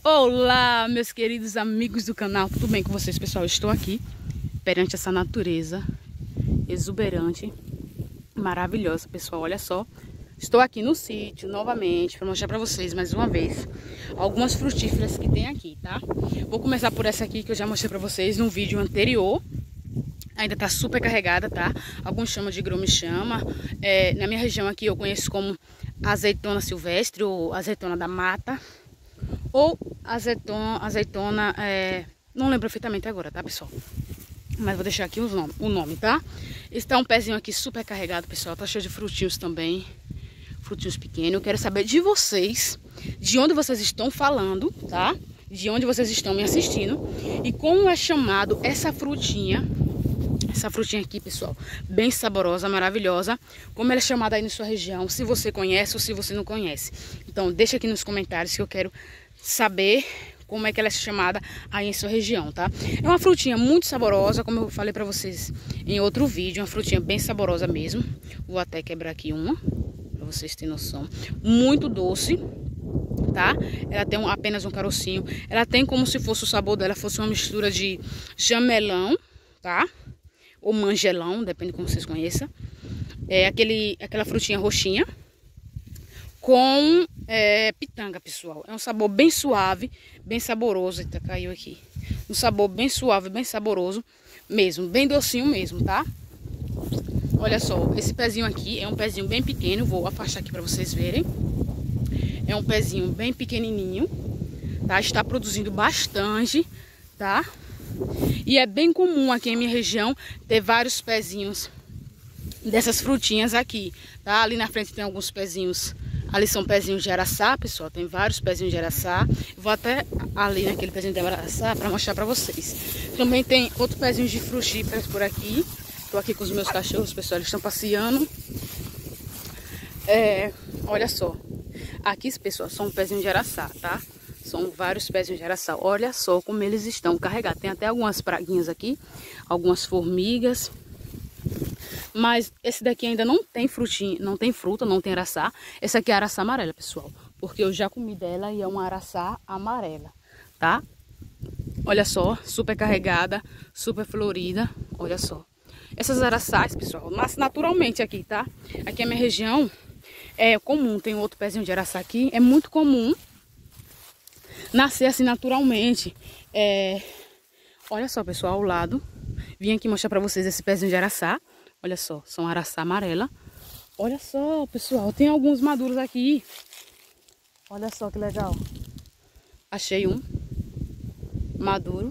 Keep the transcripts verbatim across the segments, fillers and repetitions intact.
Olá, meus queridos amigos do canal, tudo bem com vocês, pessoal? Eu estou aqui perante essa natureza exuberante, maravilhosa, pessoal. Olha só, estou aqui no sítio novamente para mostrar para vocês mais uma vez algumas frutíferas que tem aqui, tá? Vou começar por essa aqui que eu já mostrei para vocês no vídeo anterior. Ainda tá super carregada, tá? Alguns chamam de grão-me-chama. É, na minha região aqui eu conheço como azeitona silvestre ou azeitona da mata. Ou azeitona, azeitona é, não lembro perfeitamente agora, tá, pessoal? Mas vou deixar aqui os nome, o nome, tá? Esse tá um pezinho aqui super carregado, pessoal. Tá cheio de frutinhos também. Frutinhos pequenos. Eu quero saber de vocês, de onde vocês estão falando, tá? De onde vocês estão me assistindo. E como é chamado essa frutinha. Essa frutinha aqui, pessoal, bem saborosa, maravilhosa. Como ela é chamada aí na sua região, se você conhece ou se você não conhece. Então, deixa aqui nos comentários que eu quero saber como é que ela é chamada aí em sua região, tá? É uma frutinha muito saborosa, como eu falei pra vocês em outro vídeo. Uma frutinha bem saborosa mesmo. Vou até quebrar aqui uma, pra vocês terem noção. Muito doce, tá? Ela tem um, apenas um carocinho. Ela tem como se fosse o sabor dela, fosse uma mistura de jamelão, tá? Ou manjelão, depende de como vocês conheçam. É aquele, aquela frutinha roxinha com é, pitanga, pessoal. É um sabor bem suave, bem saboroso. Eita, caiu aqui. Um sabor bem suave, bem saboroso mesmo, bem docinho mesmo, tá? Olha só, esse pezinho aqui é um pezinho bem pequeno. Vou afastar aqui para vocês verem. É um pezinho bem pequenininho, tá? Está produzindo bastante, tá? E é bem comum aqui em minha região ter vários pezinhos dessas frutinhas aqui, tá? Ali na frente tem alguns pezinhos, ali são pezinhos de araçá, pessoal, tem vários pezinhos de araçá. Vou até ali naquele pezinho de araçá para mostrar para vocês. Também tem outros pezinhos de frutíferas por aqui. Tô aqui com os meus cachorros, pessoal, eles estão passeando. É, olha só, aqui, pessoal, são um pezinho de araçá, tá? São vários pezinhos de araçá. Olha só como eles estão carregados. Tem até algumas praguinhas aqui. Algumas formigas. Mas esse daqui ainda não tem frutinha. Não tem fruta, não tem araçá. Esse aqui é araçá amarela, pessoal. Porque eu já comi dela e é uma araçá amarela, tá? Olha só. Super carregada. Super florida. Olha só. Essas araçás, pessoal, nascem naturalmente aqui, tá? Aqui a minha região é comum. Tem outro pezinho de araçá aqui. É muito comum nascer assim naturalmente. É... Olha só, pessoal, ao lado. Vim aqui mostrar pra vocês esse pezinho de araçá. Olha só, são araçá amarela. Olha só, pessoal, tem alguns maduros aqui. Olha só que legal. Achei um maduro.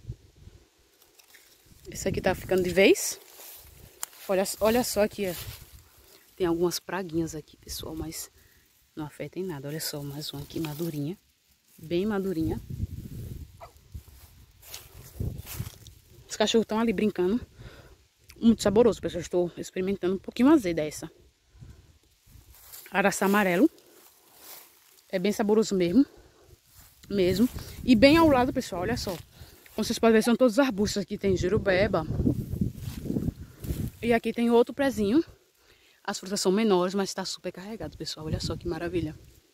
Esse aqui tá ficando de vez. Olha, olha só aqui, ó. Tem algumas praguinhas aqui, pessoal, mas não afeta em nada. Olha só, mais um aqui, madurinha. Bem madurinha. Os cachorros estão ali brincando. Muito saboroso, pessoal. Estou experimentando um pouquinho azeda essa. Araçá amarelo. É bem saboroso mesmo. Mesmo. E bem ao lado, pessoal, olha só. Como vocês podem ver, são todos os arbustos. Aqui tem jurubeba. E aqui tem outro prezinho. As frutas são menores, mas está super carregado, pessoal. Olha só que maravilha.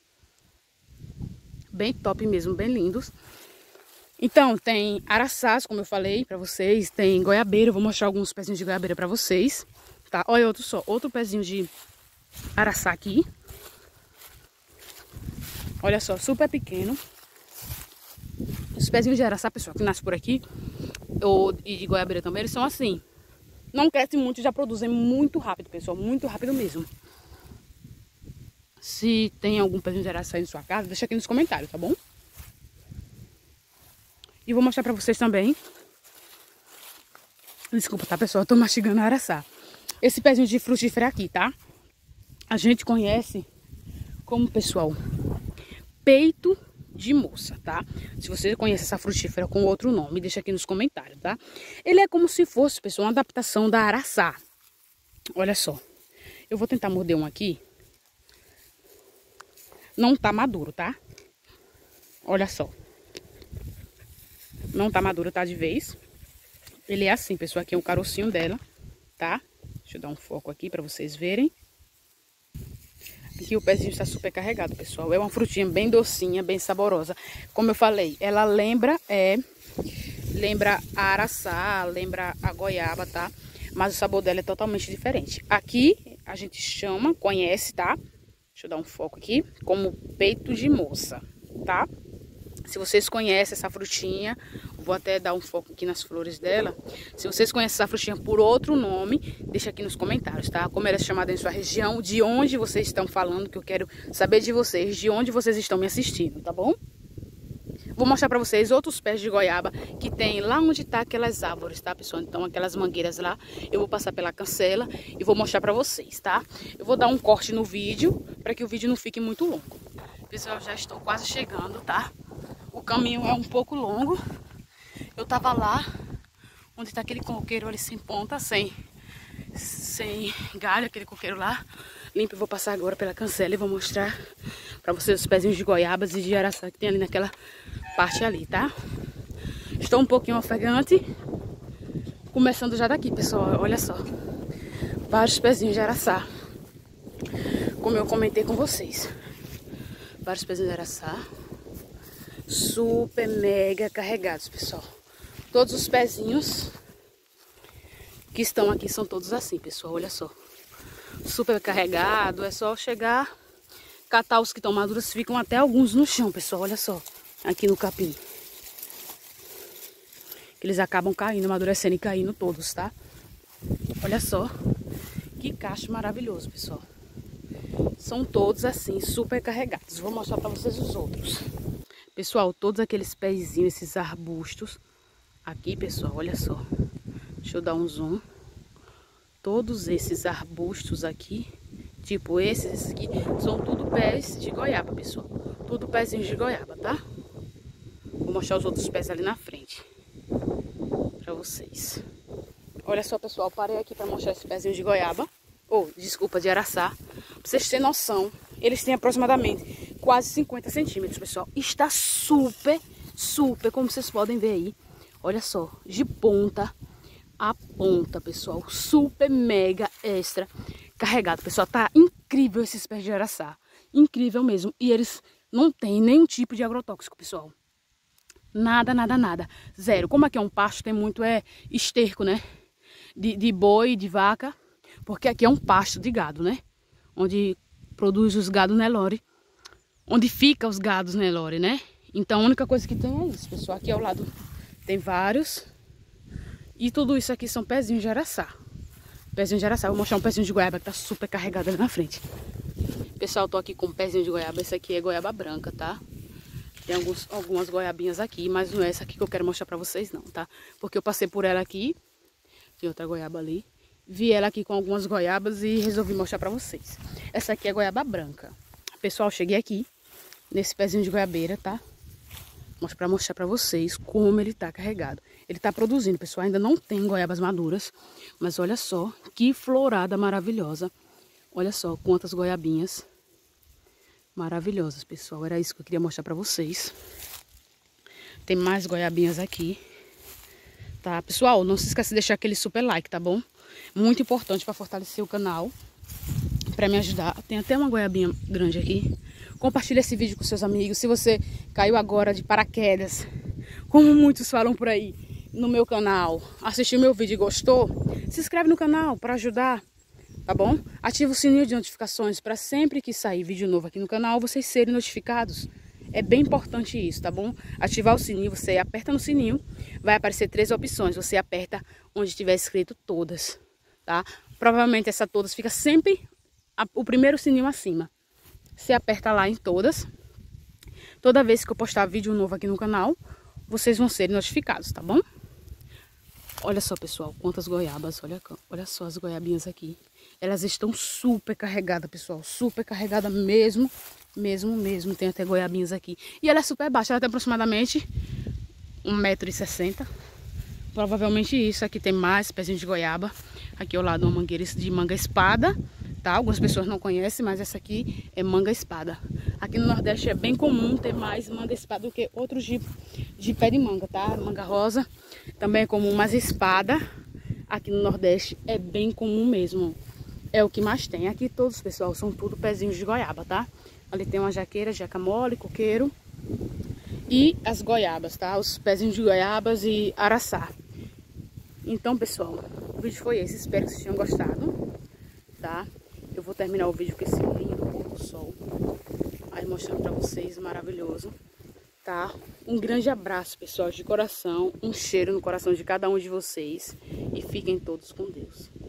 Bem top mesmo, bem lindos. Então, tem araçás, como eu falei pra vocês. Tem goiabeira, eu vou mostrar alguns pezinhos de goiabeira pra vocês, tá? Olha outro só, outro pezinho de araçá aqui. Olha só, super pequeno. Os pezinhos de araçá, pessoal, que nascem por aqui, ou, e de goiabeira também, eles são assim. Não crescem muito, já produzem muito rápido, pessoal, muito rápido mesmo. Se tem algum pezinho de araçá em sua casa, deixa aqui nos comentários, tá bom? E vou mostrar pra vocês também. Desculpa, tá, pessoal? Eu tô mastigando a araçá. Esse pezinho de frutífera aqui, tá? A gente conhece como, pessoal, peito de moça, tá? Se você conhece essa frutífera com outro nome, deixa aqui nos comentários, tá? Ele é como se fosse, pessoal, uma adaptação da araçá. Olha só. Eu vou tentar morder um aqui. Não tá maduro, tá? Olha só. Não tá maduro, tá de vez. Ele é assim, pessoal. Aqui é o carocinho dela, tá? Deixa eu dar um foco aqui pra vocês verem. que o pezinho está super carregado, pessoal. É uma frutinha bem docinha, bem saborosa. Como eu falei, ela lembra, é, lembra a araçá, lembra a goiaba, tá? Mas o sabor dela é totalmente diferente. Aqui a gente chama, conhece, tá? Deixa eu dar um foco aqui, como peito de moça, tá? Se vocês conhecem essa frutinha, vou até dar um foco aqui nas flores dela. Se vocês conhecem essa frutinha por outro nome, deixa aqui nos comentários, tá? Como ela é chamada em sua região, de onde vocês estão falando, que eu quero saber de vocês, de onde vocês estão me assistindo, tá bom? Vou mostrar pra vocês outros pés de goiaba que tem lá onde tá aquelas árvores, tá, pessoal? Então, aquelas mangueiras lá, eu vou passar pela cancela e vou mostrar pra vocês, tá? Eu vou dar um corte no vídeo, pra que o vídeo não fique muito longo. Pessoal, já estou quase chegando, tá? O caminho é um pouco longo. Eu tava lá, onde tá aquele coqueiro ali sem ponta, sem, sem galho, aquele coqueiro lá. Limpo, eu vou passar agora pela cancela e vou mostrar pra vocês os pezinhos de goiabas e de araçá que tem ali naquela parte ali, tá? Estou um pouquinho ofegante. Começando já daqui, pessoal, olha só. Vários pezinhos de araçá. Como eu comentei com vocês. Vários pezinhos de araçá. Super mega carregados, pessoal. Todos os pezinhos que estão aqui são todos assim, pessoal, olha só. Super carregado, é só chegar, catar os que estão maduros, ficam até alguns no chão, pessoal, olha só. Aqui no capim. Eles acabam caindo, amadurecendo e caindo todos, tá? Olha só. Que cacho maravilhoso, pessoal. São todos assim, super carregados. Vou mostrar pra vocês os outros. Pessoal, todos aqueles pezinhos, esses arbustos. Aqui, pessoal, olha só. Deixa eu dar um zoom. Todos esses arbustos aqui, tipo esses, esses aqui, são tudo pés de goiaba, pessoal. Tudo pezinhos de goiaba, tá? Vou mostrar os outros pés ali na frente pra vocês. Olha só, pessoal, parei aqui pra mostrar esse pezinho de goiaba. Ou, oh, desculpa, de araçá. Pra vocês terem noção, eles têm aproximadamente quase cinquenta centímetros, pessoal. Está super, super, como vocês podem ver aí. Olha só, de ponta a ponta, pessoal. Super, mega, extra carregado, pessoal. Tá incrível esses pés de araçá. Incrível mesmo. E eles não têm nenhum tipo de agrotóxico, pessoal. Nada, nada, nada. Zero. Como aqui é um pasto, tem muito é esterco, né? De, de boi, de vaca. Porque aqui é um pasto de gado, né? Onde produz os gados Nelore. Onde fica os gados Nelore, né? Então a única coisa que tem é isso, pessoal. Aqui ao lado tem vários. E tudo isso aqui são pezinhos de araçá. Pezinho de araçá. Vou mostrar um pezinho de goiaba que tá super carregado ali na frente. Pessoal, tô aqui com um pezinho de goiaba. Esse aqui é goiaba branca, tá? Tem alguns, algumas goiabinhas aqui, mas não é essa aqui que eu quero mostrar pra vocês não, tá? Porque eu passei por ela aqui. Tem outra goiaba ali. Vi ela aqui com algumas goiabas e resolvi mostrar pra vocês. Essa aqui é goiaba branca. Pessoal, cheguei aqui nesse pezinho de goiabeira, tá? Mostro pra mostrar pra vocês como ele tá carregado. Ele tá produzindo, pessoal. Ainda não tem goiabas maduras. Mas olha só que florada maravilhosa. Olha só quantas goiabinhas maravilhosas, pessoal. Era isso que eu queria mostrar pra vocês. Tem mais goiabinhas aqui. Tá, pessoal? Não se esqueça de deixar aquele super like, tá bom? Muito importante pra fortalecer o canal. Pra me ajudar. Tem até uma goiabinha grande aqui. Compartilhe esse vídeo com seus amigos. Se você caiu agora de paraquedas, como muitos falam por aí, no meu canal, assistiu meu vídeo e gostou, se inscreve no canal para ajudar, tá bom? Ativa o sininho de notificações para sempre que sair vídeo novo aqui no canal, vocês serem notificados. É bem importante isso, tá bom? Ativar o sininho, você aperta no sininho, vai aparecer três opções. Você aperta onde tiver escrito todas, tá? Provavelmente essa todas fica sempre a, o primeiro sininho acima. Você aperta lá em todas. Toda vez que eu postar vídeo novo aqui no canal, vocês vão ser notificados, tá bom? Olha só, pessoal, quantas goiabas. Olha, olha só as goiabinhas aqui. Elas estão super carregadas, pessoal. Super carregada mesmo. Mesmo, mesmo. Tem até goiabinhas aqui. E ela é super baixa. Ela tem aproximadamente um metro e sessenta. Provavelmente isso. Aqui tem mais pezinhos de goiaba. Aqui ao lado uma mangueira de manga espada. Tá? Algumas pessoas não conhecem, mas essa aqui é manga espada. Aqui no Nordeste é bem comum ter mais manga espada do que outros de, de pé de manga, tá? Manga rosa também é comum, mas espada aqui no Nordeste é bem comum mesmo. é o que mais tem. Aqui todos, pessoal, são tudo pezinhos de goiaba, tá? Ali tem uma jaqueira, jaca mole, coqueiro e as goiabas, tá? Os pezinhos de goiabas e araçá. Então, pessoal, o vídeo foi esse. Espero que vocês tenham gostado, tá? Eu vou terminar o vídeo com esse lindo pôr do sol. Aí mostrando pra vocês, maravilhoso, tá? Um grande abraço, pessoal, de coração. Um cheiro no coração de cada um de vocês. E fiquem todos com Deus.